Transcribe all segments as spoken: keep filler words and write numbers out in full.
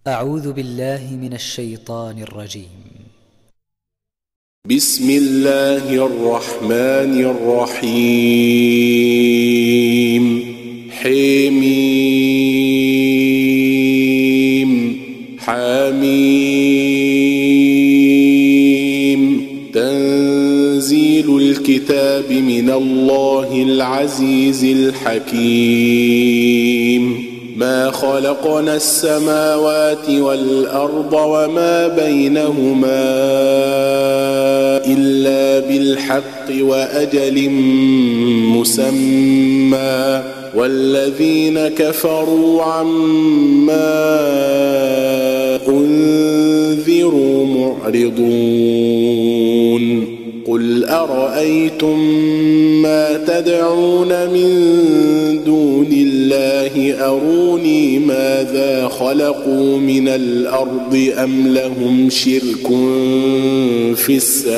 أعوذ بالله من الشيطان الرجيم. بسم الله الرحمن الرحيم. حميم حميم تنزيل الكتاب من الله العزيز الحكيم. ما خلقنا السماوات والأرض وما بينهما إلا بالحق وأجل مسمى والذين كفروا عما أنذروا معرضون. قل أرأيتم ما تدعون من دون الله أروني ماذا خلقوا من الأرض أم لهم شرك في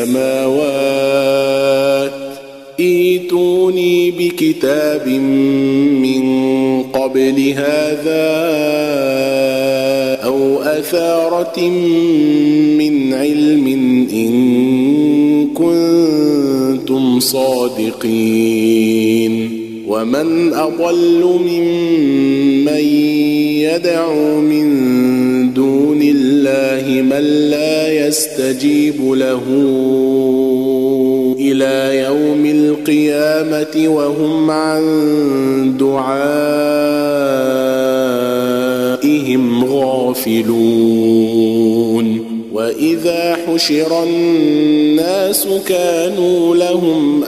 السماوات ائتوني بكتاب من قبل هذا أو أثارة من علم إن كنتم صادقين. ومن أضل ممن يدعو من دون الله من لا يستجيب له إلى يوم القيامة وهم عن دعائهم غافلون. وإذا حشر الناس كانوا لهم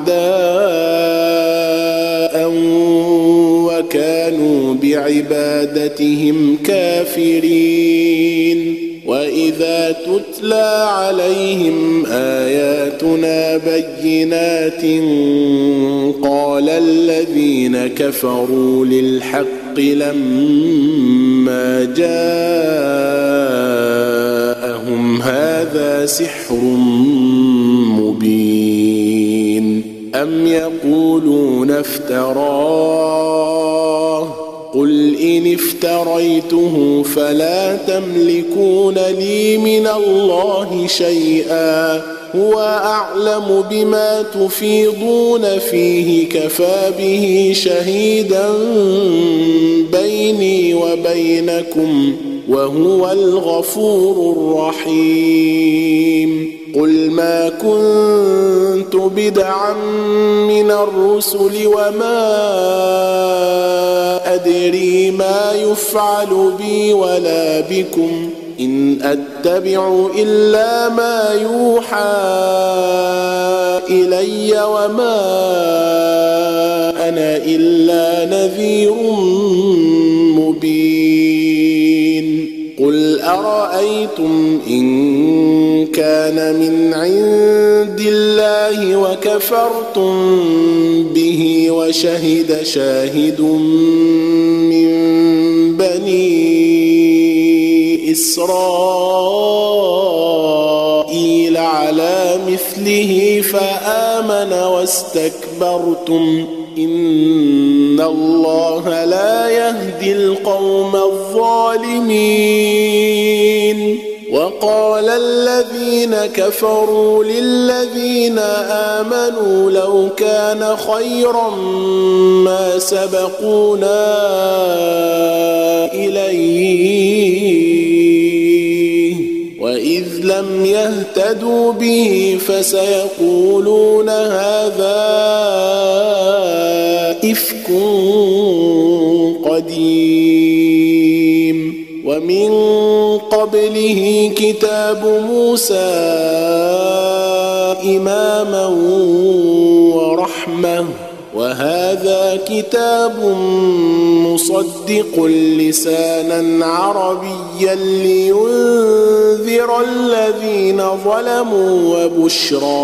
أعداء وكانوا بعبادتهم كافرين. وإذا تتلى عليهم آياتنا بينات قال الذين كفروا للحق لما جاءهم هذا سحر مبين. أم يقولون افتراه قل إن افتريته فلا تملكون لي من الله شيئا هو أعلم بما تفيضون فيه كفى به شهيدا بيني وبينكم وهو الغفور الرحيم. قل ما كنت بدعا من الرسل وما أدري ما يفعل بي ولا بكم إن أتبع إلا ما يوحى إلي وما أنا إلا نذير مبين. قل أرأيتم إن كان من عند الله وكفرتم به وشهد شاهد من بني إسرائيل على مثله فآمن واستكبرتم إن الله لا يهدي القوم الظالمين. وقال الذين كفروا للذين آمنوا لو كان خيرا ما سبقونا إليه وإذ لم يهتدوا به فسيقولون هذا إفك قديم. ومن قبله كتاب موسى إماما ورحمة وهذا كتاب مصدق لسانا عربيا لينذر الذين ظلموا وبشرى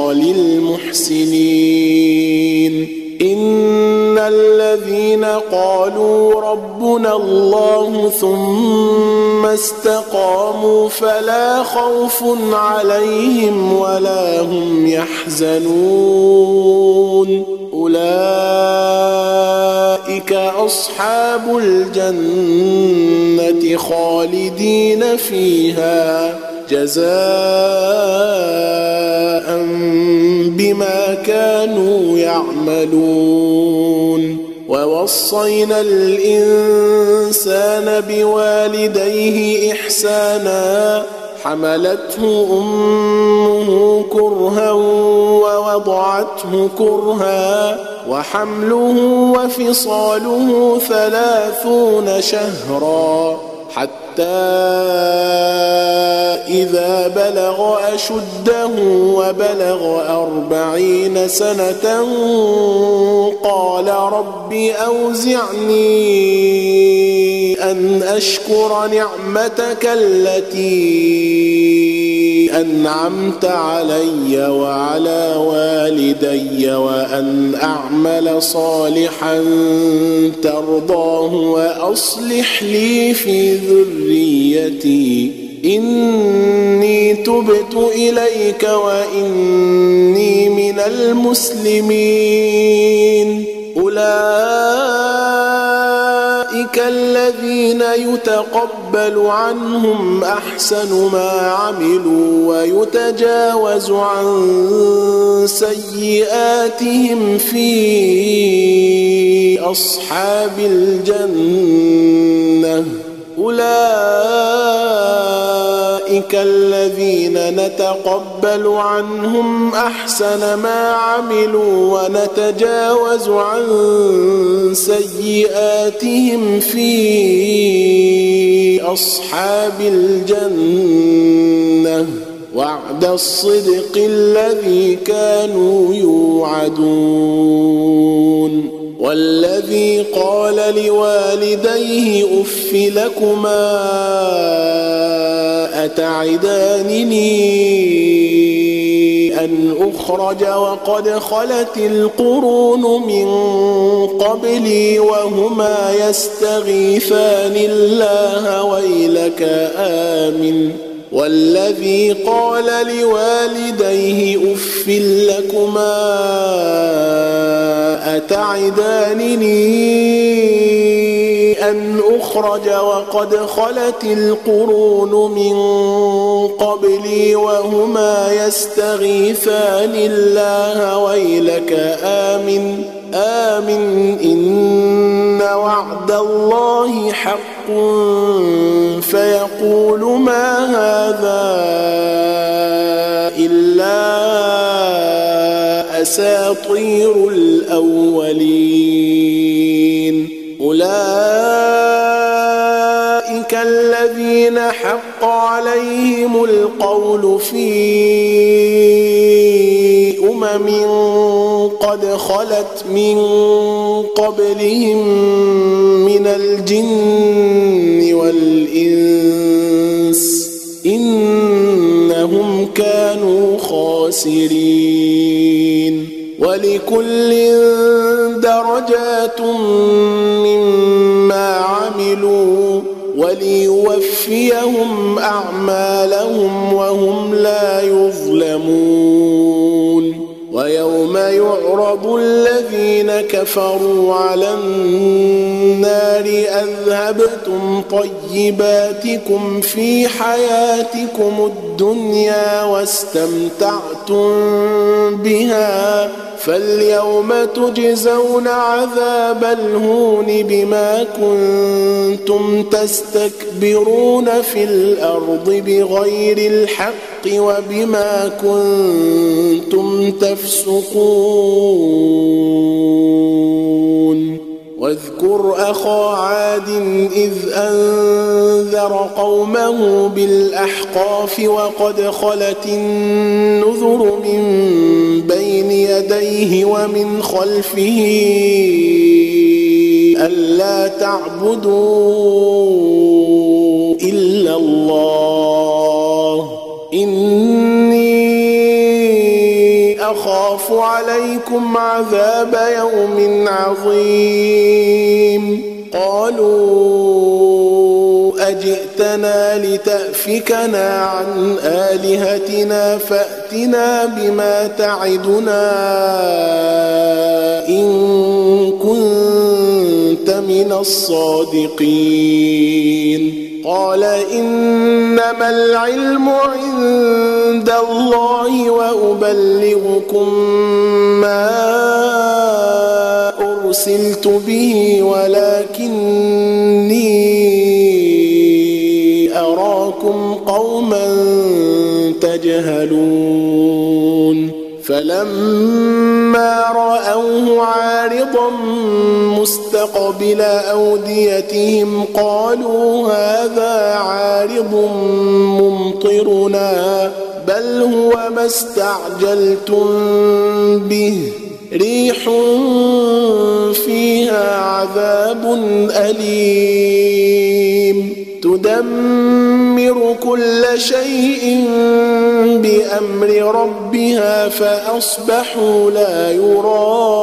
للمحسنين. إن الذين قالوا ربنا الله ثم استقاموا فلا خوف عليهم ولا هم يحزنون أولئك أولئك أصحاب الجنة خالدين فيها جزاء بما كانوا يعملون. ووصينا الإنسان بوالديه إحسانا حملته أمه كرها ووضعته كرها وحمله وفصاله ثلاثون شهرا حتى إذا بلغ أشده وبلغ أربعين سنة قال رب أوزعني أن أشكر نعمتك التي أنعمت علي وعلى والدي وأن أعمل صالحا ترضاه وأصلح لي في ذريتي إني تبت إليك وإني من المسلمين. أولئك الذين يتقبل عنهم أحسن ما عملوا ويتجاوز عن سيئاتهم في أصحاب الجنة. أولئك الذين نتقبل عنهم أحسن ما عملوا ونتجاوز عن سيئاتهم في أصحاب الجنة وعد الصدق الذي كانوا يوعدون. والذي قال لوالديه أف لكما أتعدانني أن أخرج وقد خلت القرون من قبلي وهما يستغيثان الله ويلك آمن. والذي قال لوالديه أف لكما أتعدانني أن أخرج وقد خلت القرون من قبلي وهما يستغيثان الله ويلك آمن آمن إن وعد الله حق فيقول ما هذا إلا أساطير الأولين. أولئك الذين حق عليهم القول في أمم قد خلت من قبلهم من الجن والإنس إنهم كانوا خاسرين. ولكل درجات مما عملوا وليوفيهم أعمالهم وهم لا يظلمون. ويوم يعرض الذين كفروا على النار أذهبتم طيباتكم في حياتكم الدنيا واستمتعتم بها فاليوم تجزون عذاب الهون بما كنتم تستكبرون في الأرض بغير الحق وبما كنتم تفسقون. واذكر أخا عاد إذ أنذر قومه بالأحقاف وقد خلت النذر من بين يديه ومن خلفه ألا تعبدوا إلا الله إني أخاف عليكم عذاب يوم عظيم. قالوا أجئتنا لتأفكنا عن آلهتنا فأتنا بما تعدنا إن كنت لمن الصادقين قال إنما العلم عند الله وأبلغكم ما أرسلت به ولكني أراكم قوما تجهلون فلما رأوه عارضا مستقبل أوديتهم قالوا هذا عارض ممطرنا بل هو ما استعجلتم به ريح فيها عذاب أليم تدمر كل شيء بأمر ربها فأصبحوا لا يرى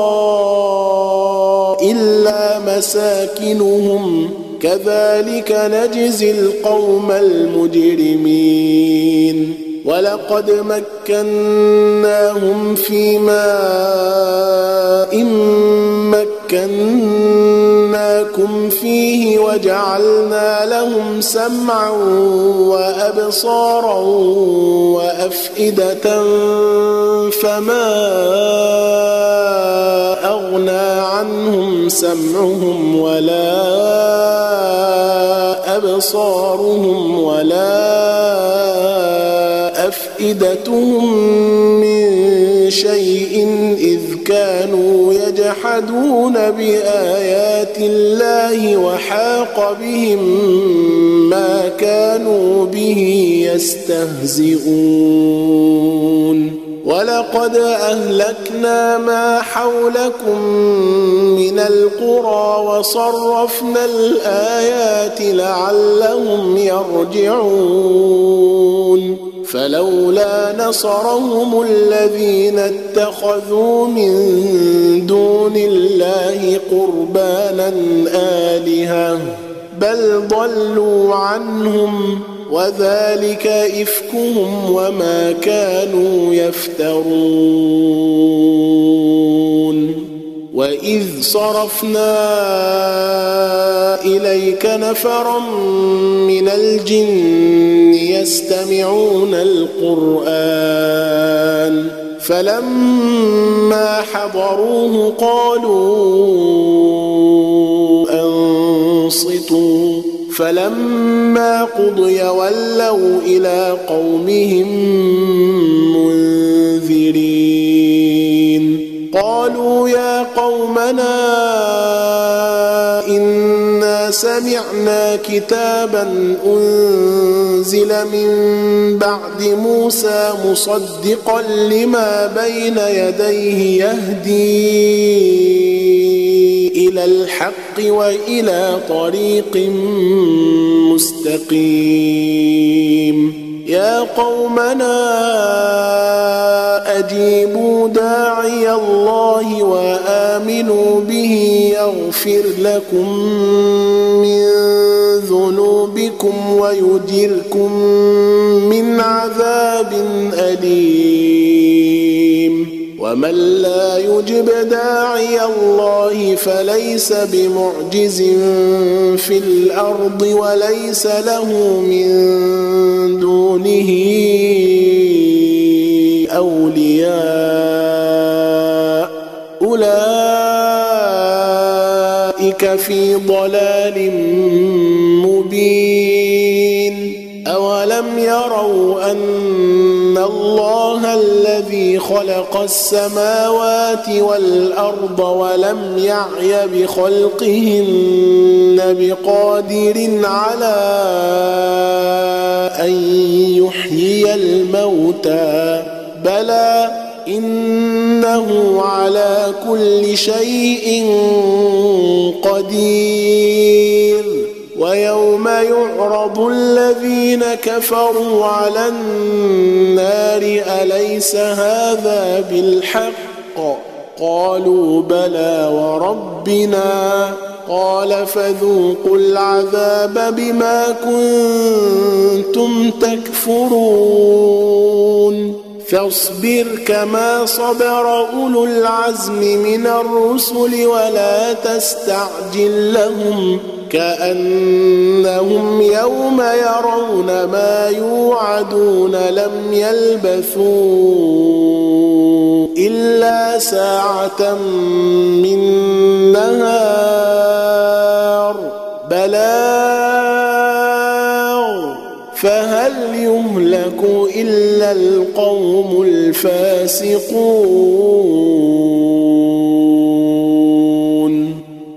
إلا مساكنهم كذلك نجزي القوم المجرمين ولقد مكناهم في ماء مكناكم فيه وجعلنا لهم سمعا وأبصارا وأفئدة فما أغنى عنهم سمعهم ولا أبصارهم ولا أفئدتهم من شيء إذ كانوا يجحدون بآيات الله وحاق بهم ما كانوا به يستهزئون ولقد أهلكنا ما حولكم من القرى وصرفنا الآيات لعلهم يرجعون فلولا نصرهم الذين اتخذوا من دون الله قربانا آلهة بل ضلوا عنهم وذلك إفكهم وما كانوا يفترون وإذ صرفنا إليك نفرا من الجن يستمعون القرآن فلما حضروه قالوا أنصتوا فلما قضي ولوا إلى قومهم منذرين قالوا يا قومنا إنا سمعنا كتابا أنزل من بعد موسى مصدقا لما بين يديه يهدي إلى الحق وإلى طريق مستقيم يا قومنا أجيبوا داعي الله وآمنوا به يغفر لكم من ذنوبكم ويجركم من عذاب أليم ومن لا يجب داعي الله فليس بمعجز في الأرض وليس له من دونه أولياء أولئك في ضلال مبين أولم يروا أن الله الذي خلق السماوات والأرض ولم يعي بخلقهن بقادر على أن يحيي الموتى بلى إنه على كل شيء قدير ويوم يعرض الذين كفروا على النار أليس هذا بالحق قالوا بلى وربنا قال فذوقوا العذاب بما كنتم تكفرون فاصبر كما صبر أولو العزم من الرسل ولا تستعجل لهم كأنهم يوم يرون ما يوعدون لم يلبثوا إلا ساعة من نهار بلاغ فهل يهلك إلا القوم الفاسقون.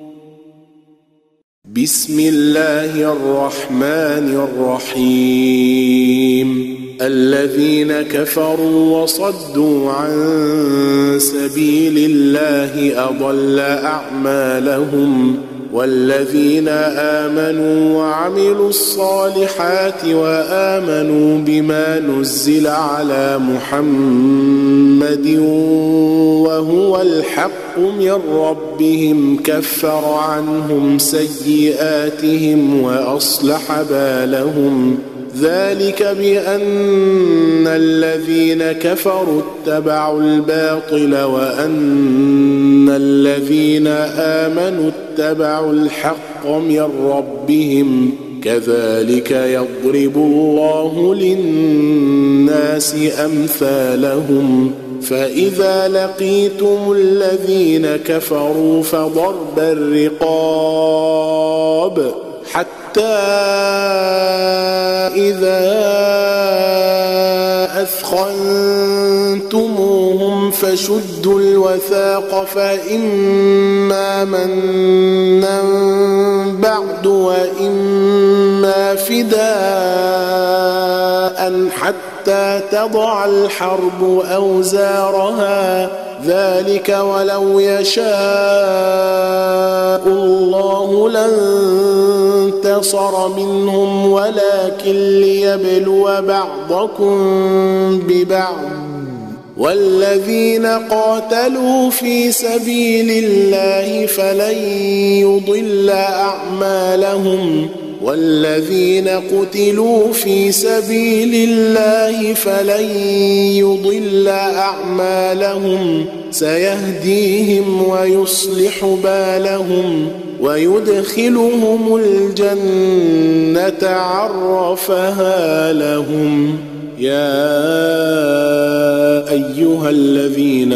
بسم الله الرحمن الرحيم. الذين كفروا وصدوا عن سبيل الله أضل أعمالهم والذين آمنوا وعملوا الصالحات وآمنوا بما نزل على محمد وهو الحق من ربهم كفر عنهم سيئاتهم وأصلح بالهم ذلك بأن الذين كفروا اتبعوا الباطل وأن الذين آمنوا اتبعوا الحق من ربهم كذلك يضرب الله للناس أمثالهم فإذا لقيتم الذين كفروا فضرب الرقاب حتى إذا أثخنتموهم فشدوا الوثاق فإما منا بعد وإما فداء حتى تضع الحرب أوزارها ذلك ولو يشاء الله لانتصر منهم ولكن ليبلو بعضكم ببعض والذين قاتلوا في سبيل الله فلن يضل أعمالهم والذين قتلوا في سبيل الله فلن يضل أعمالهم سيهديهم ويصلح بالهم ويدخلهم الجنة عرفها لهم. يا أيها الذين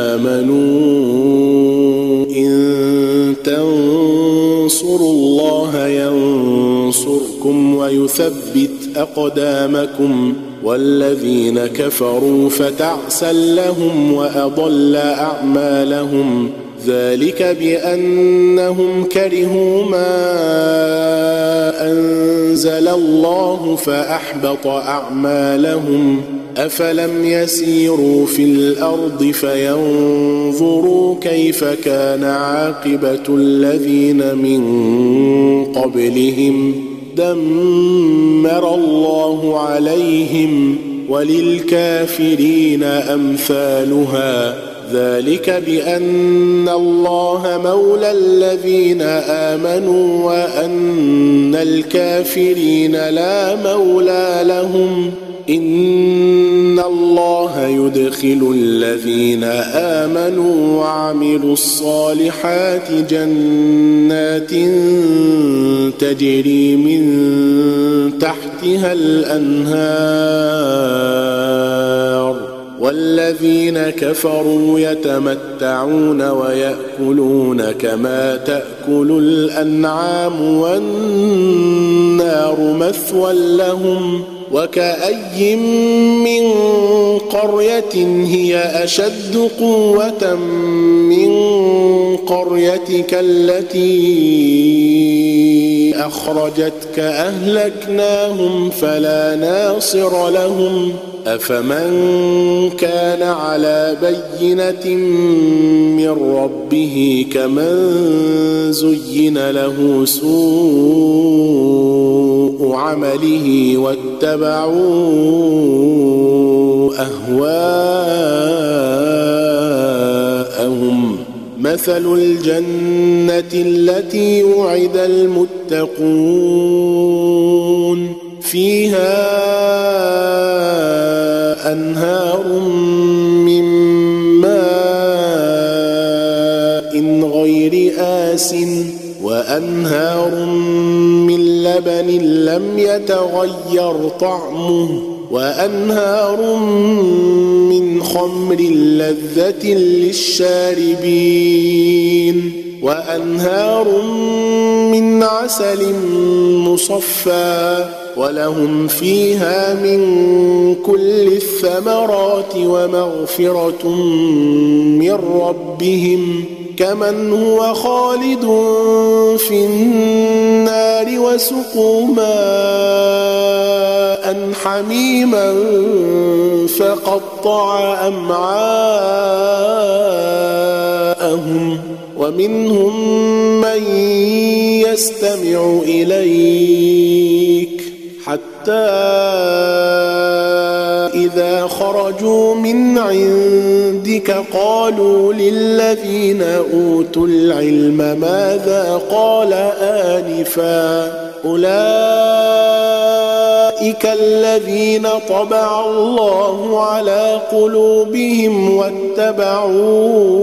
آمنوا إن تنصروا الله ينصركم ويثبت أقدامكم والذين كفروا فتعسا لهم وأضل أعمالهم ذلك بأنهم كرهوا ما أنزل الله فأحبط أعمالهم أفلم يسيروا في الأرض فينظروا كيف كان عاقبة الذين من قبلهم دمر الله عليهم وللكافرين أمثالها ذلك بأن الله مولى الذين آمنوا وأن الكافرين لا مولى لهم إن الله يدخل الذين آمنوا وعملوا الصالحات جنات تجري من تحتها الأنهار والذين كفروا يتمتعون ويأكلون كما تأكل الأنعام والنار مثوى لهم وكأي من قرية هي أشد قوة من قريتك التي أخرجتك أهلكناهم فلا ناصر لهم أفمن كان على بينة من ربه كمن زين له سوء عمله واتبعوا أهواءهم مثل الجنة التي وعد المتقون فيها وأنهار من ماء غير آسٍ وأنهار من لبن لم يتغير طعمه وأنهار من خمر لذة للشاربين وأنهار من عسل مصفى ولهم فيها من كل الثمرات ومغفرة من ربهم كمن هو خالد في النار وسقوا ماء حميما فقطع أمعاءهم ومنهم من يستمع إليك حتى إذا خرجوا من عندك قالوا للذين أوتوا العلم ماذا قال آنفا أولئك الذين طبع الله على قلوبهم واتبعوا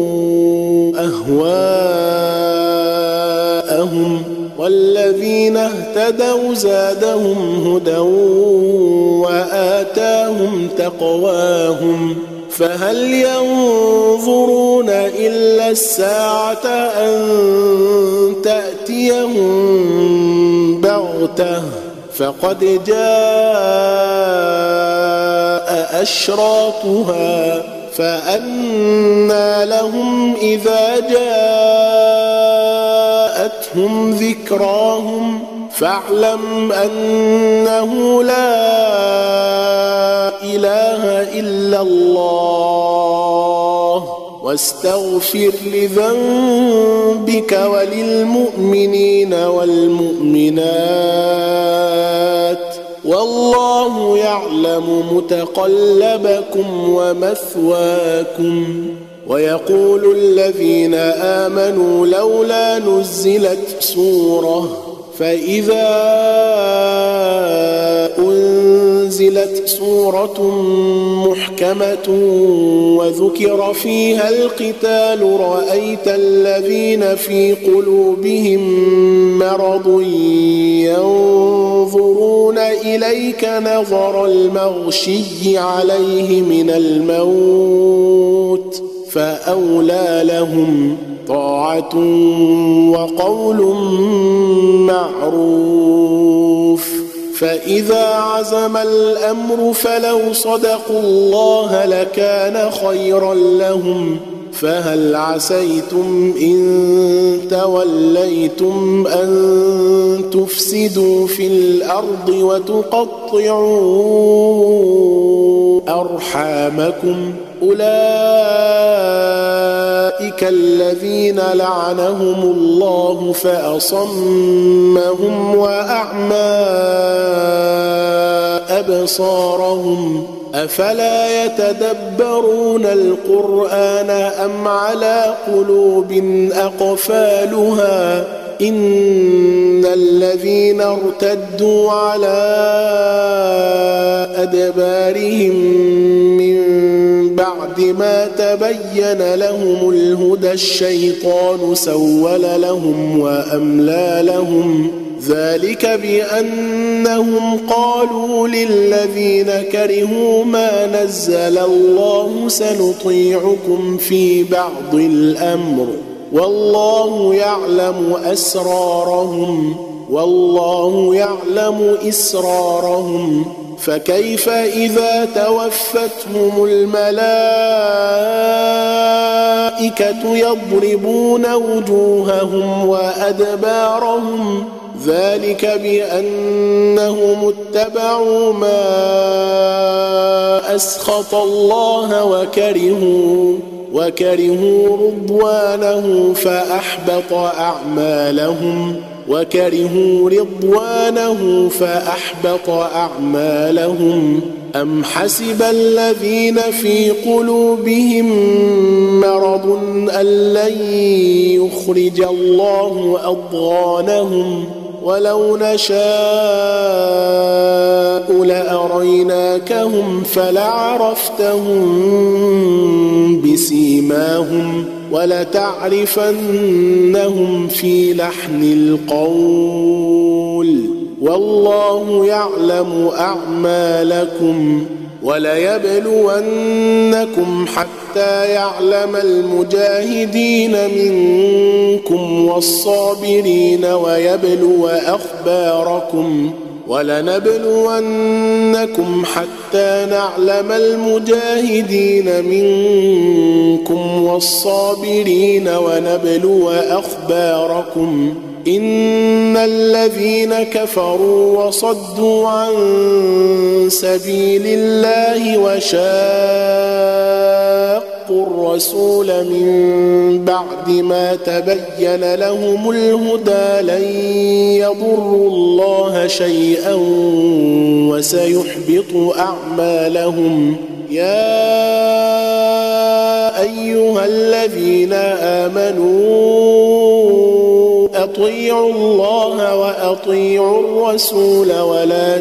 أهواءهم والذين اهتدوا زادهم هدى وآتاهم تقواهم فهل ينظرون إلا الساعة أن تأتيهم بغتة فقد جاء أشراطها فأنى لهم إذا جاءتهم ذكراهم فاعلم أنه لا إله إلا الله واستغفر لذنبك وللمؤمنين والمؤمنات والله يعلم متقلبكم ومثواكم ويقول الذين آمنوا لولا نزلت سورة فإذا أنزلت سورة محكمة وذكر فيها القتال رأيت الذين في قلوبهم مرض ينظرون إليك نظر المغشي عليه من الموت فأولى لهم طاعة وقول معروف فإذا عزم الأمر فلو صدقوا الله لكان خيرا لهم فهل عسيتم إن توليتم أن تفسدوا في الأرض وتقطعوا أرحامكم أولئك الذين لعنهم الله فأصمهم وأعمى أبصارهم أفلا يتدبرون القرآن أم على قلوب أقفالها إن الذين ارتدوا على أدبارهم من بعد ما تبين لهم الهدى الشيطان سول لهم وأملى لهم ذلك بأنهم قالوا للذين كرهوا ما نزل الله سنطيعكم في بعض الأمر والله يعلم أسرارهم والله يعلم إسرارهم فكيف إذا توفتهم الملائكة يضربون وجوههم وأدبارهم ذلك بأنهم اتبعوا ما أسخط الله وكرهوا وكرهوا رضوانه فأحبط أعمالهم وكرهوا رضوانه فأحبط أعمالهم أم حسب الذين في قلوبهم مرض أن لن يخرج الله أضغانهم ولو نشاء لأريناك جاءوكهم فلعرفتهم بسيماهم ولتعرفنهم في لحن القول والله يعلم أعمالكم وليبلونكم حتى يعلم المجاهدين منكم والصابرين ويبلو أخباركم ولنبلونكم حتى نعلم المجاهدين منكم والصابرين ونبلو أخباركم إن الذين كفروا وصدوا عن سبيل الله وشاقوا الرسول من بعد ما تبين لهم الهدى لن يضروا الله شيئا وسيحبط أعمالهم يا أيها الذين آمنوا أطيعوا الله وأطيعوا الرسول ولا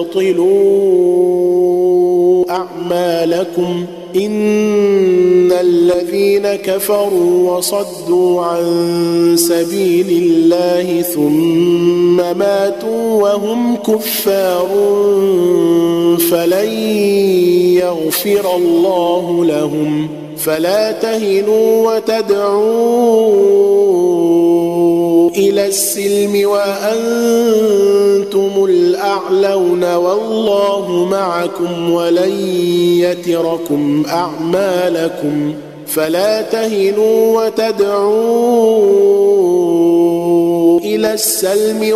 تبطلوا أعمالكم إن الذين كفروا وصدوا عن سبيل الله ثم ماتوا وهم كفار فلن يغفر الله لهم فلا تهنوا وتدعوا إلى السلم وأنتم الأعلون والله معكم ولن يتركم أعمالكم فلا تهنوا وتدعوا إلى السلم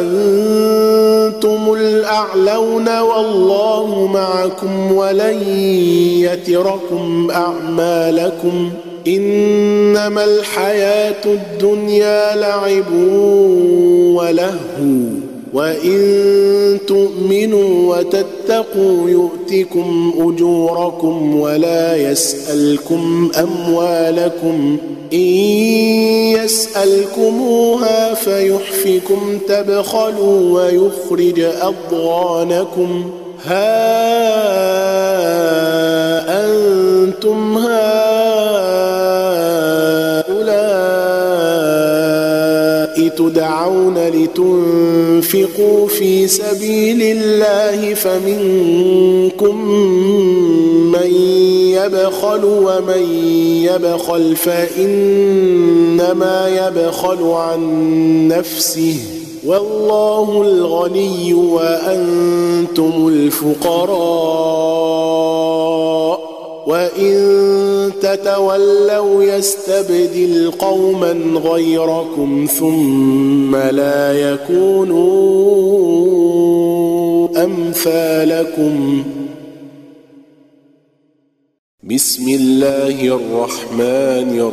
وأنتم الأعلون والله معكم ولن يتركم أعمالكم إنما الحياة الدنيا لعب ولهو وإن تؤمنوا وتتقوا يؤتكم أجوركم ولا يسألكم أموالكم إن يسألكموها فيحفكم تبخلوا ويخرج أضغانكم ها أنتم هؤلاء تدعون لتنفقوا في سبيل الله فمنكم من يبخل ومن يبخل فإنما يبخل عن نفسه والله الغني وأنتم الفقراء وإن تتولوا يستبدل قوما غيركم ثم لا يكونوا أمثالكم بسم الله الرحمن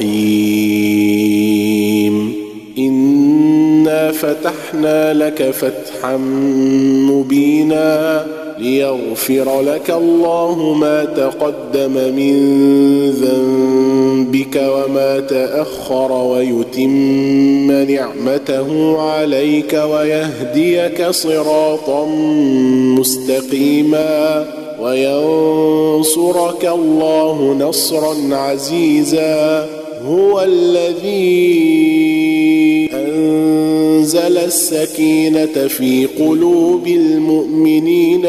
الرحيم إنا فتحنا لك فتحا مبينا ليغفر لك الله ما تقدم من ذنبك وما تأخر ويتم نعمته عليك ويهديك صراطا مستقيما وينصرك الله نصرا عزيزا هو الذي أنزل السكينة في قلوب المؤمنين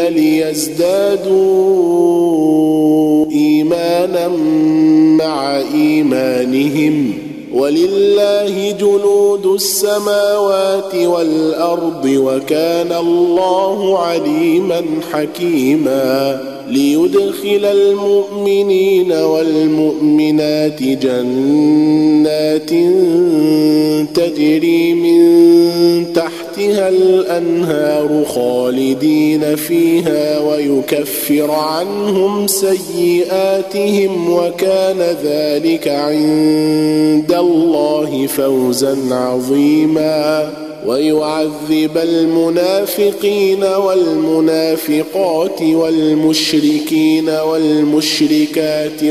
ليزدادوا إيمانا مع إيمانهم ولله جنود السماوات والأرض وكان الله عليما حكيما ليدخل المؤمنين والمؤمنات جنات تجري من تحتها الأنهار خالدين فيها ويكفر عنهم سيئاتهم وكان ذلك عند الله فوزا عظيما ويعذب المنافقين والمنافقات والمشركين والمشركات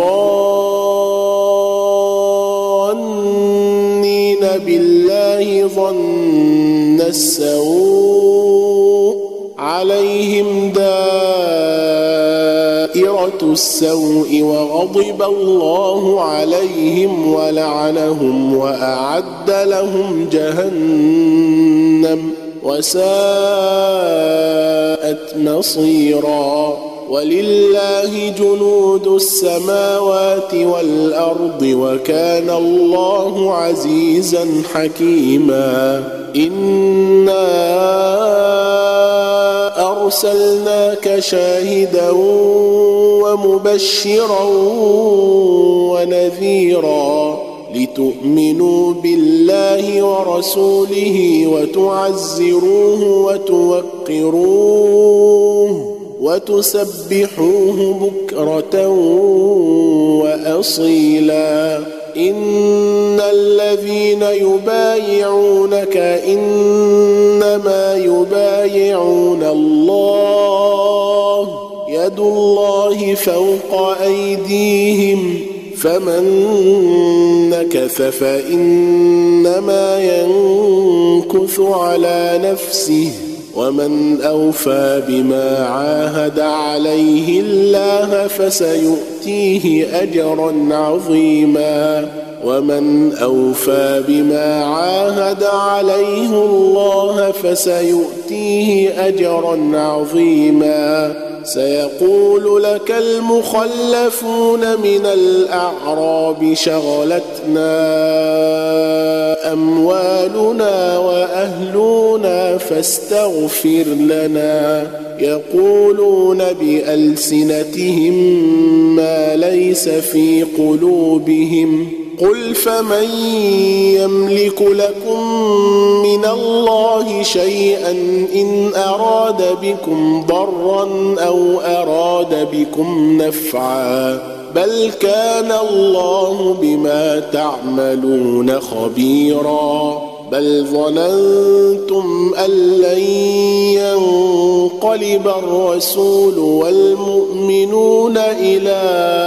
الظانين بالله ظن السوء عليهم دائما دائرة السوء وغضب الله عليهم ولعنهم وأعد لهم جهنم وساءت مصيرا. ولله جنود السماوات والأرض وكان الله عزيزا حكيما. إنا أرسلناك شاهدا ومبشرا ونذيرا لتؤمنوا بالله ورسوله وتعزروه وتوقروه وتسبحوه بكرة وأصيلا. إن الذين يبايعونك إنما يبايعون الله يد الله فوق أيديهم فمن نكث فإنما ينكث على نفسه ومن أوفى بما عاهد عليه الله فسيؤتيه أجرا عظيما. ومن أوفى بما عاهد عليه الله فسيؤتيه أجرا عظيما. سيقول لك المخلفون من الأعراب شغلتنا أموالنا وأهلنا فاستغفر لنا. يقولون بألسنتهم ما ليس في قلوبهم قل فمن يملك لكم من الله شيئا إن أراد بكم ضرا أو أراد بكم نفعا بل كان الله بما تعملون خبيرا. بل ظننتم أن لن ينقلب الرسول والمؤمنون إلى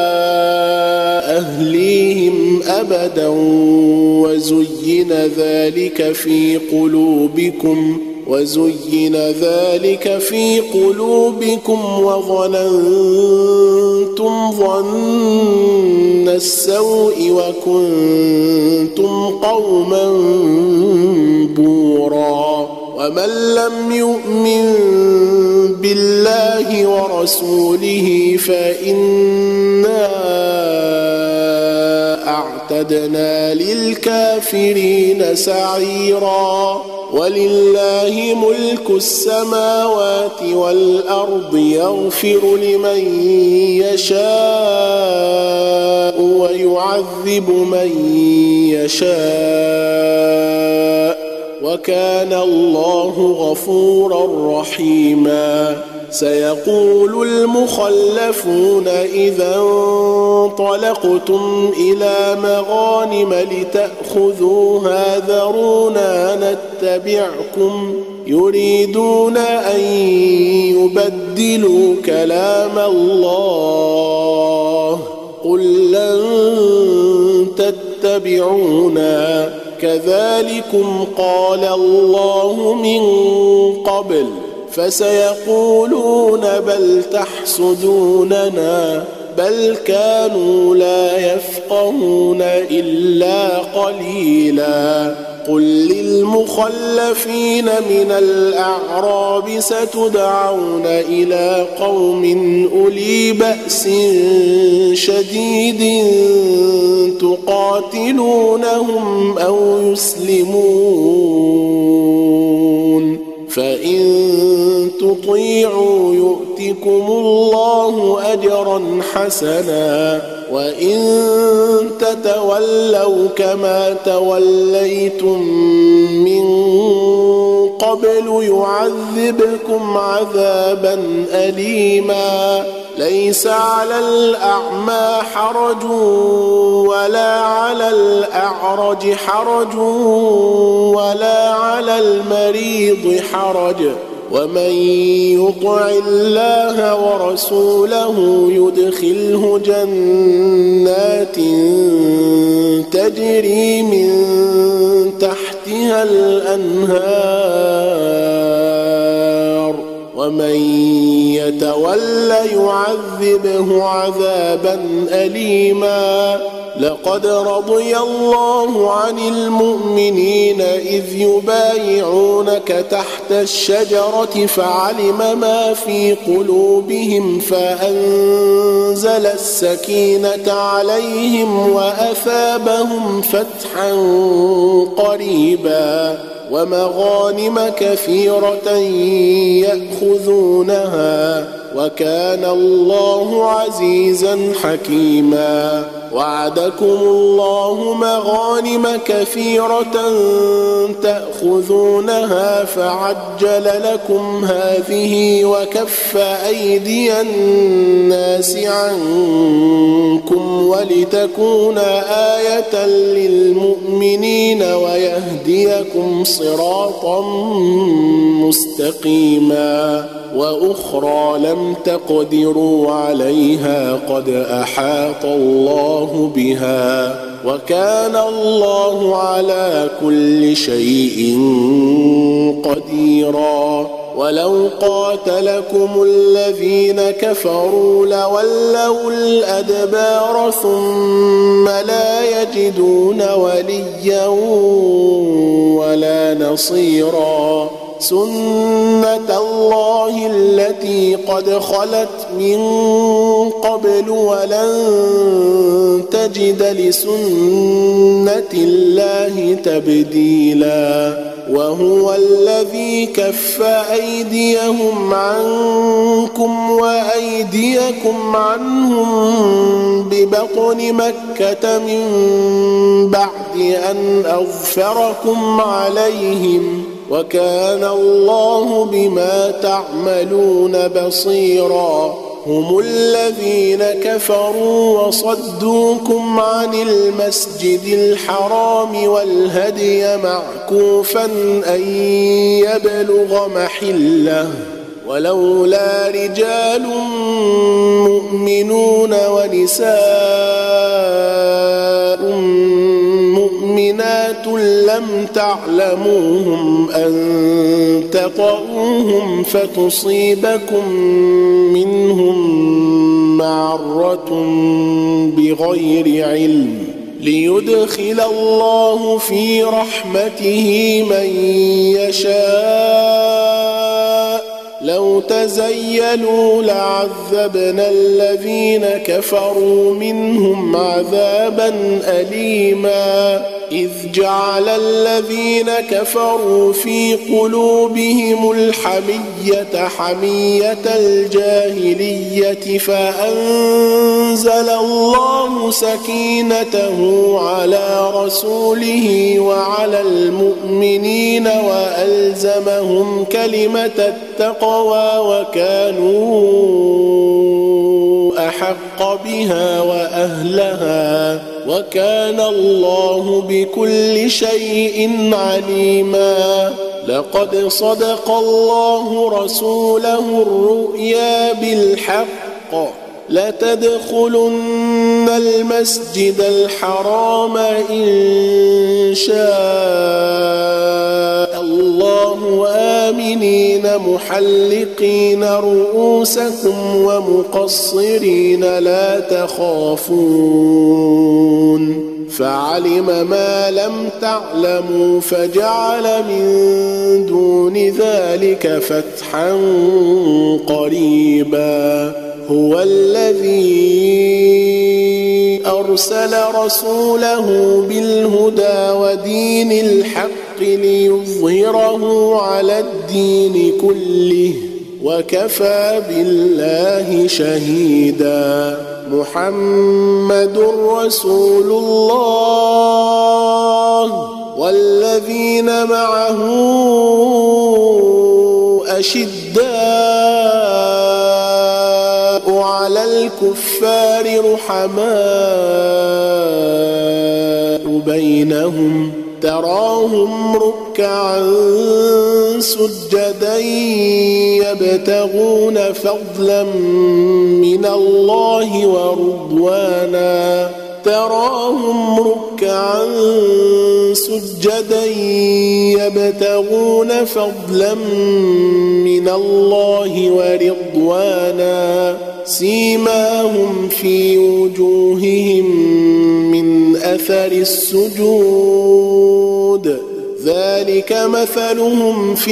أهليهم أبدا وزين ذلك في قلوبكم وزين ذلك في قلوبكم وظننتم ظن السوء وكنتم قوما بورا. ومن لم يؤمن بالله ورسوله فإنا أعتدنا للكافرين سعيرا. ولله ملك السماوات والأرض يغفر لمن يشاء ويعذب من يشاء وكان الله غفورا رحيما. سيقول المخلفون إذا انطلقتم إلى مغانم لتأخذوها ذرونا نتبعكم يريدون أن يبدلوا كلام الله قل لن تتبعونا كذلكم قال الله من قبل فسيقولون بل تحسدوننا بل كانوا لا يفقهون إلا قليلا. قل للمخلفين من الأعراب ستدعون إلى قوم أولي بأس شديد تقاتلونهم أو يسلمون فإن تطيعوا يؤتكم الله أجرا حسنا وإن تتولوا كما توليتم من قبل يعذبكم عذابا أليما. ليس على الأعمى حرج ولا على الأعرج حرج ولا على المريض حرج ومن يطع الله ورسوله يدخله جنات تجري من تحتها الأنهار ومن يتول يعذبه عذابا أليما. لقد رضي الله عن المؤمنين إذ يبايعونك تحت الشجرة فعلم ما في قلوبهم فأنزل السكينة عليهم وأثابهم فتحا قريبا ومغانم كثيرة يأخذونها وكان الله عزيزا حكيما. وعدكم الله مغانم كثيرة تأخذونها فعجل لكم هذه وكف أيدي الناس عنكم ولتكون آية للمؤمنين ويهديكم صراطا مستقيما. وأخرى لم تقدروا عليها قد أحاط الله بها وكان الله على كل شيء قديرا. ولو قاتلكم الذين كفروا لولوا الأدبار ثم لا يجدون وليا ولا نصيرا. سنة الله التي قد خلت من قبل ولن تجد لسنة الله تبديلا. وهو الذي كف أيديهم عنكم وأيديكم عنهم ببطن مكة من بعد أن أظفركم عليهم وكان الله بما تعملون بصيرا. هم الذين كفروا وصدوكم عن المسجد الحرام والهدي معكوفا أن يبلغ محله ولولا رجال مؤمنون ونساء مؤمنات لم تعلموهم أن تطؤوهم فتصيبكم منهم معرة بغير علم ليدخل الله في رحمته من يشاء. لو تزيلوا لعذبنا الذين كفروا منهم عذابا أليما. إذ جعل الذين كفروا في قلوبهم الحمية حمية الجاهلية فأنزل الله سكينته على رسوله وعلى المؤمنين وألزمهم كلمة التقوى وكانوا أحق بها وأهلها وكان الله بكل شيء عليما. لقد صدق الله رسوله الرؤيا بالحق لتدخلن المسجد الحرام إن شاء الله آمنين محلقين رؤوسكم ومقصرين لا تخافون فعلم ما لم تعلموا فجعل من دون ذلك فتحا قريبا. هو الذي أرسل رسوله بالهدى ودين الحق ليظهره على الدين كله وكفى بالله شهيدا. محمد رسول الله والذين معه أشداء على الكفار رحماء بينهم تراهم ركعا سجدا يبتغون فضلا من الله ورضوانا تراهم ركعا سجدا يبتغون فضلا من الله ورضوانا سيماهم في وجوههم من أثر السجود ذلك مثلهم في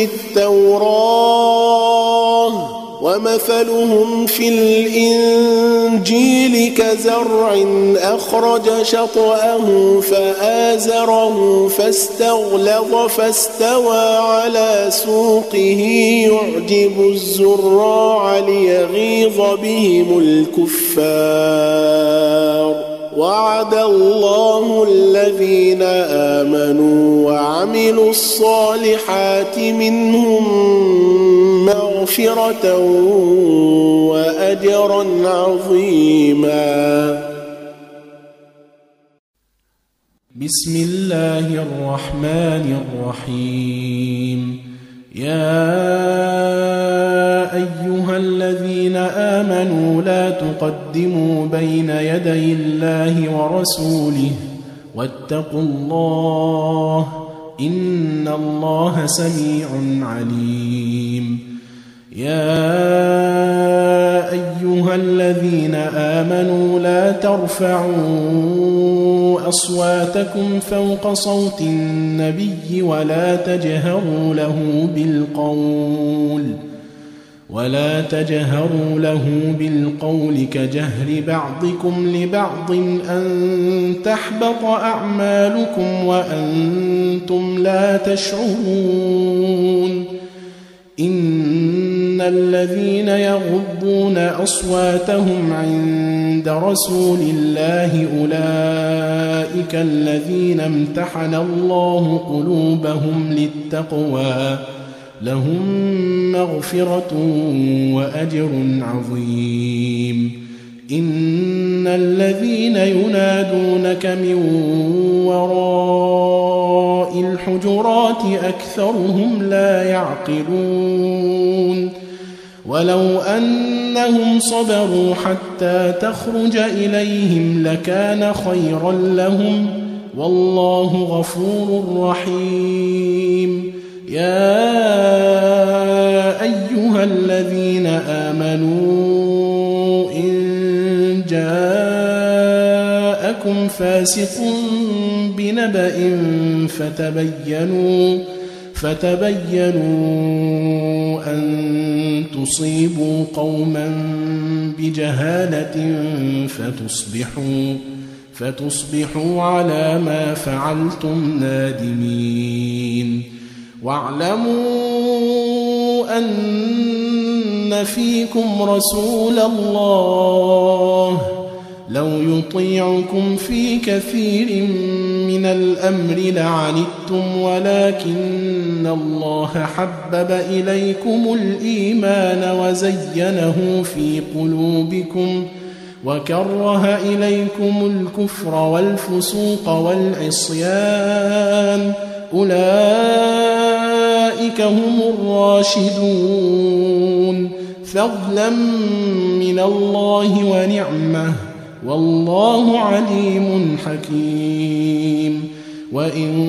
التوراة ومثلهم في الإنجيل كزرع أخرج شطأه فآزره فاستغلظ فاستوى على سوقه يعجب الزراع ليغيظ بهم الكفار وعد الله الذين آمنوا وعملوا الصالحات منهم مغفرة وأجرا عظيما. بسم الله الرحمن الرحيم. يا أيها الذين آمنوا لا تقدموا بين يدي الله ورسوله واتقوا الله إن الله سميع عليم. يا أيها الذين آمنوا لا ترفعوا أصواتكم فوق صوت النبي ولا تجهروا له بالقول ولا تجهروا له بالقول كجهر بعضكم لبعض أن تحبط أعمالكم وأنتم لا تشعرون. إن الذين يغضون أصواتهم عند رسول الله أولئك الذين امتحن الله قلوبهم للتقوى لهم مغفرة وأجر عظيم. إن الذين ينادونك من وراء الحجرات أكثرهم لا يعقلون. ولو أنهم صبروا حتى تخرج إليهم لكان خيرا لهم والله غفور رحيم. يا أيها الذين آمنوا إن جاءكم فاسق بنبأ فتبينوا فتبينوا أن تصيبوا قوما بجهالة فتصبحوا فتصبحوا على ما فعلتم نادمين. واعلموا أن فيكم رسول الله لو يطيعكم في كثير من الأمر لعنتم ولكن الله حبب إليكم الإيمان وزينه في قلوبكم وكره إليكم الكفر والفسوق والعصيان أولئك هم الراشدون فضلا من الله ونعمة والله عليم حكيم. وإن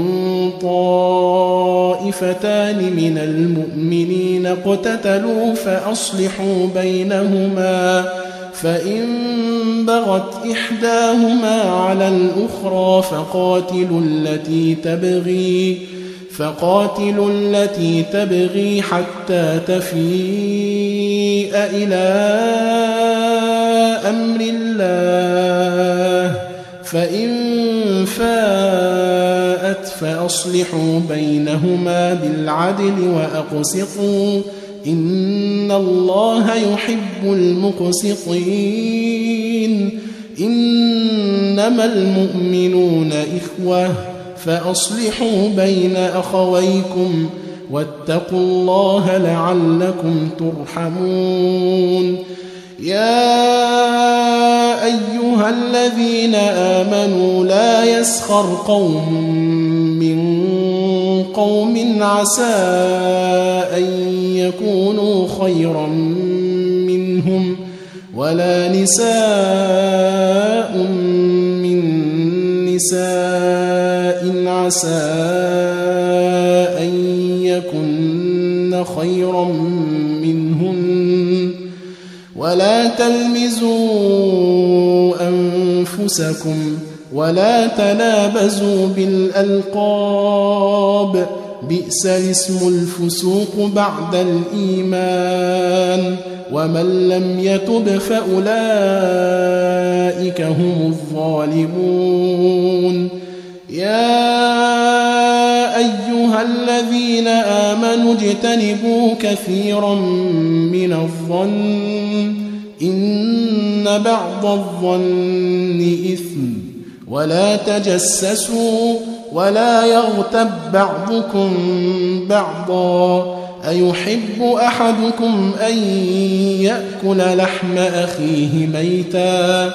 طائفتان من المؤمنين اقتتلوا فأصلحوا بينهما فإن بغت إحداهما على الأخرى فقاتلوا التي تبغي فقاتلوا التي تبغي حتى تفيء إلى أمر الله فإن فاءت فأصلحوا بينهما بالعدل وأقسطوا إن الله يحب المقسطين. إنما المؤمنون إخوة فأصلحوا بين أخويكم واتقوا الله لعلكم ترحمون. يا أيها الذين آمنوا لا يسخر قوم من قوم عسى أن يكونوا خيرا منهم ولا نساء من من نساء عسى أن يكن خيرا منهن ولا تلمزوا أنفسكم ولا تنابزوا بالألقاب بئس الاسم الفسوق بعد الإيمان ومن لم يتب فأولئك هم الظالمون. يا أيها الذين آمنوا اجتنبوا كثيرا من الظن إن بعض الظن إثم ولا تجسسوا ولا يغتب بعضكم بعضا أيحب أحدكم أن يأكل لحم أخيه ميتا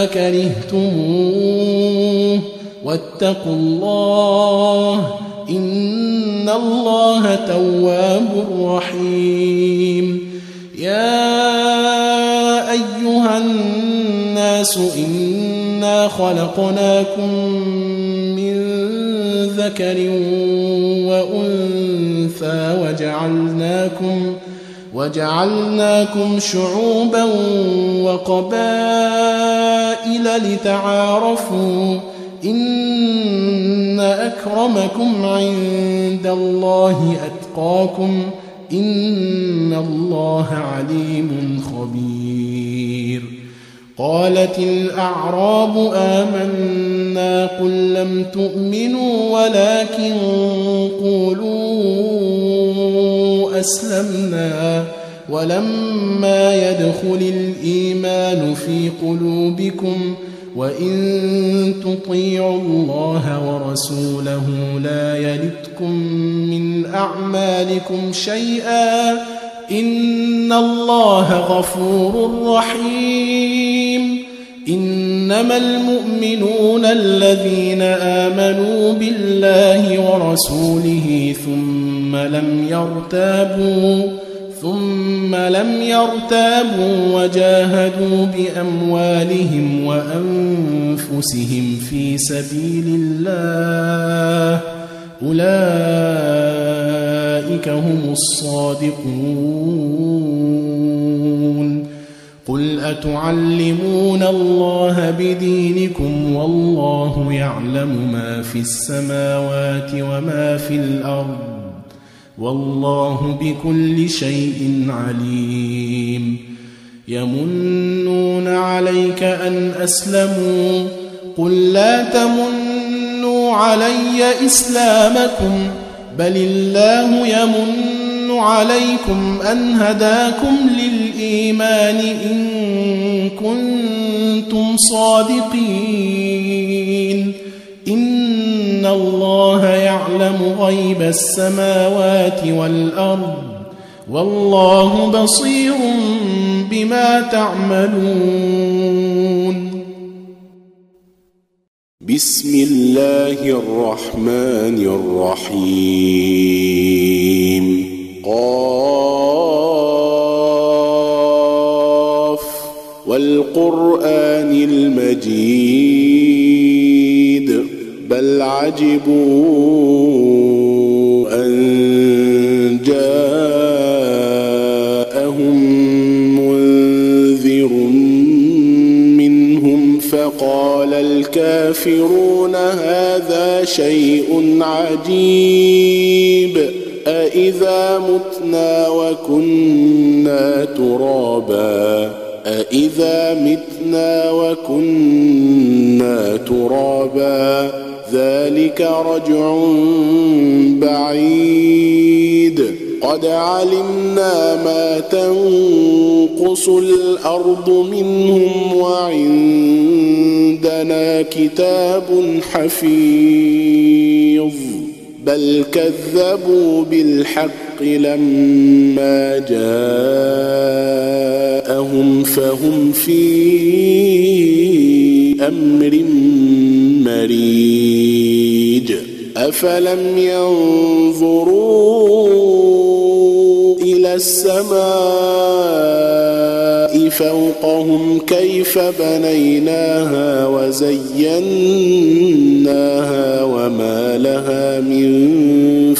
فكرهتموه واتقوا الله إن الله تواب رحيم. يا أيها الناس إنا خلقناكم من ذكر وأنثى وجعلناكم وجعلناكم شعوبا وقبائل لتعارفوا إن أكرمكم عند الله أتقاكم إن الله عليم خبير. قالت الأعراب آمنا قل لم تؤمنوا ولكن قولوا أسلمنا ولما يدخل الإيمان في قلوبكم وإن تطيعوا الله ورسوله لا يلتكم من أعمالكم شيئا إن الله غفور رحيم. إنما المؤمنون الذين آمنوا بالله ورسوله ثم لم يرتابوا ثم لم يرتابوا وجاهدوا بأموالهم وأنفسهم في سبيل الله أولئك هم الصادقون. قل أتعلمون الله بدينكم والله يعلم ما في السماوات وما في الأرض والله بكل شيء عليم. يمنون عليك أن أسلموا قل لا تمنوا علي إسلامكم بل الله يمن عليكم أن هداكم للإيمان إن كنتم صادقين. إن الله يعلم غيب السماوات والأرض والله بصير بما تعملون. بسم الله الرحمن الرحيم. قاف والقرآن المجيد بل عجبوا أن جاءهم منذر منهم فقال الكافرون هذا شيء عجيب أإذا متنا وكنا ترابا أإذا متنا وكنا ترابا ذلك رجع بعيد قد علمنا ما تنقص الأرض منهم وعندنا كتاب حفيظ بل كذبوا بالحق لما جاءهم فهم في أمر مريج أفلم ينظروا إلى السماء فوقهم كيف بنيناها وزيناها وما لها من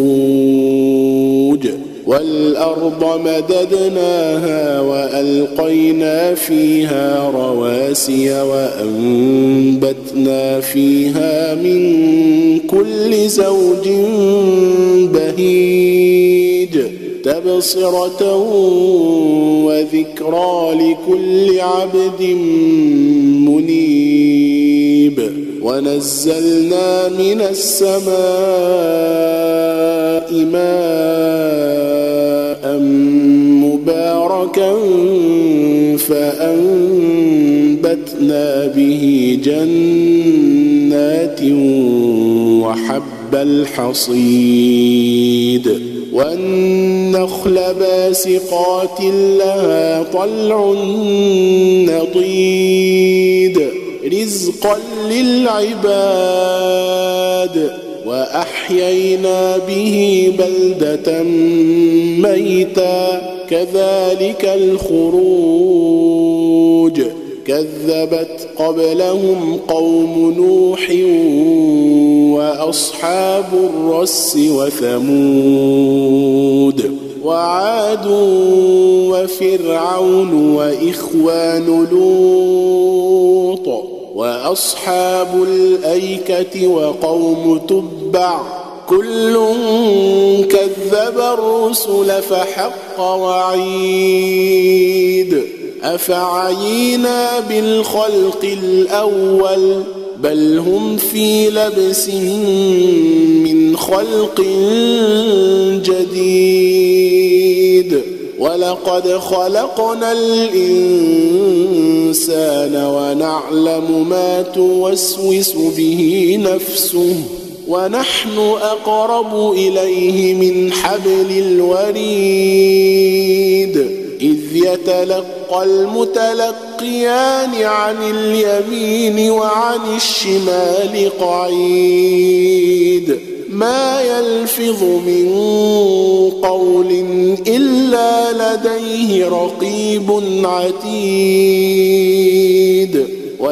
فروج والأرض مددناها وألقينا فيها رواسي وأنبتنا فيها من كل زوج بهيج تبصرة وذكرى لكل عبد منيب ونزلنا من السماء ماء مباركا فأنبتنا به جنات وحب الحصيد والنخل باسقات لها طلع نضيد رزقا للعباد وأحيينا به بلدة ميتا كذلك الخروج كذبت قبلهم قوم نوح وأصحاب الرس وثمود وعاد وفرعون وإخوان لوط وأصحاب الأيكة وقوم تبع كل كذب الرسل فحق وعيد أفعينا بالخلق الأول بل هم في لبس من خلق جديد ولقد خلقنا الإنسان ونعلم ما توسوس به نفسه ونحن أقرب إليه من حبل الوريد إذ يتلقى المتلقيان عن اليمين وعن الشمال قعيد ما يلفظ من قول إلا لديه رقيب عتيد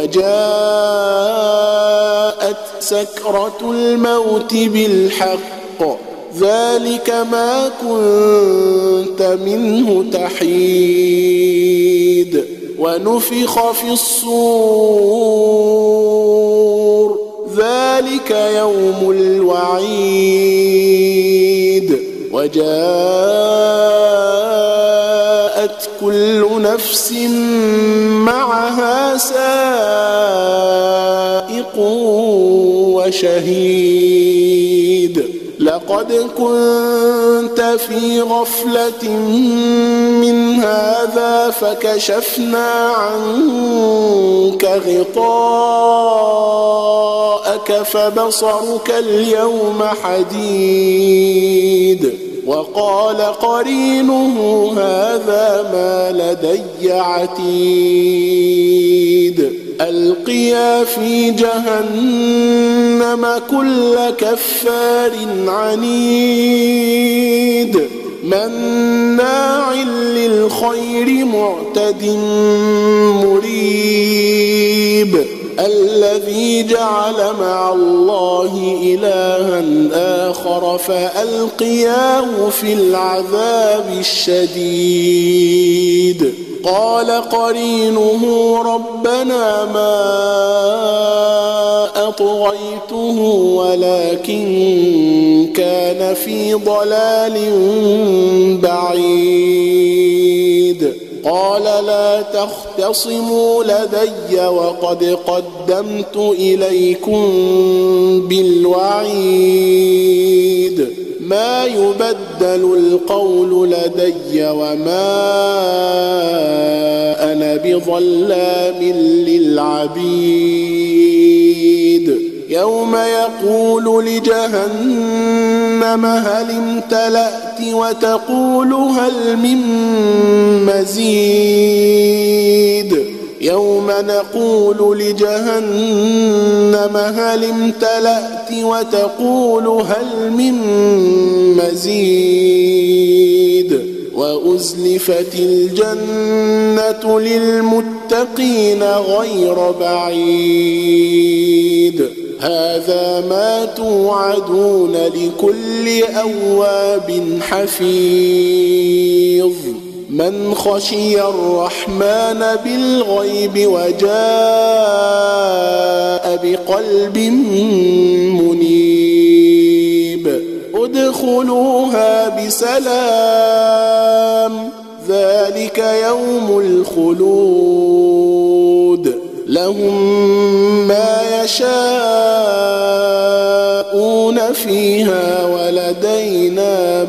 وجاءت سكرة الموت بالحق ذلك ما كنت منه تحيد ونفخ في الصور ذلك يوم الوعيد وجاءت كل نفس معها سائق وشهيد لقد كنت في غفلة من هذا فكشفنا عنك غطاءك فبصرك اليوم حديد وقال قرينه هذا ما لدي عتيد ألقيا في جهنم كل كفار عنيد مناع للخير معتد مريب الذي جعل مع الله إلها آخر فألقياه في العذاب الشديد قال قرينه ربنا ما أطغيته ولكن كان في ضلال بعيد قال لا تختصموا لدي وقد قدمت إليكم بالوعيد ما يبدل القول لدي وما أنا بظلام للعبيد يوم يقول لجهنم هل امتلأت وتقول هل من مزيد يوم نقول لجهنم هل امتلأت وتقول هل من مزيد وأزلفت الجنة للمتقين غير بعيد هذا ما توعدون لكل أواب حفيظ من خشي الرحمن بالغيب وجاء بقلب منيب ادخلوها بسلام ذلك يوم الخلود لهم ما يشاءون فيها ولدينا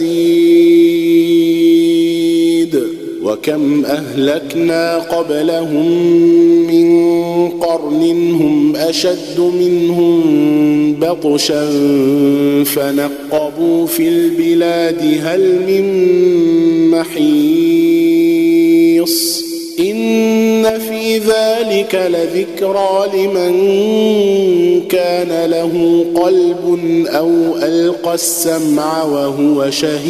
مزيد وكم أهلكنا قبلهم من قرن هم أشد منهم بطشا فنقبوا في البلاد هل من محيص إن في ذلك لذكرى لمن كان له قلب أو ألقى السمع وهو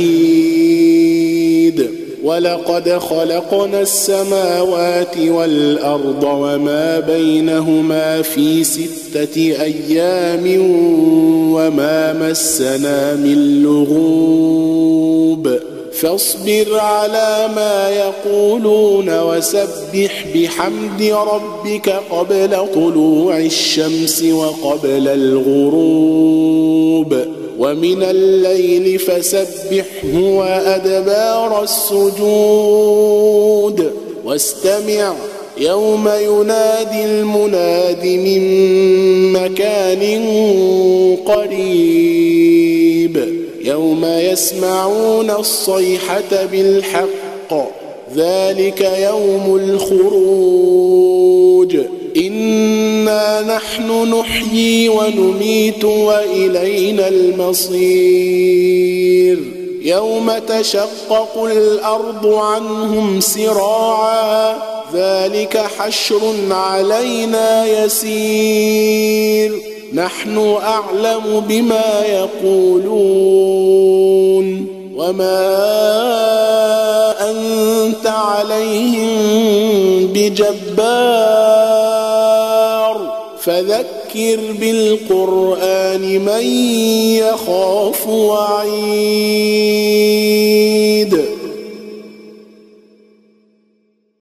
شهيد ولقد خلقنا السماوات والأرض وما بينهما في ستة أيام وما مسنا من لغوب فاصبر على ما يقولون وسبح بحمد ربك قبل طلوع الشمس وقبل الغروب ومن الليل فسبحه وأدبار السجود واستمع يوم ينادي المناد من مكان قريب يوم يسمعون الصيحة بالحق ذلك يوم الخروج إنا نحن نحيي ونميت وإلينا المصير يوم تشقق الأرض عنهم سراعا ذلك حشر علينا يسير نحن أعلم بما يقولون وما أنت عليهم بجبار فذكر بالقرآن من يخاف وعيد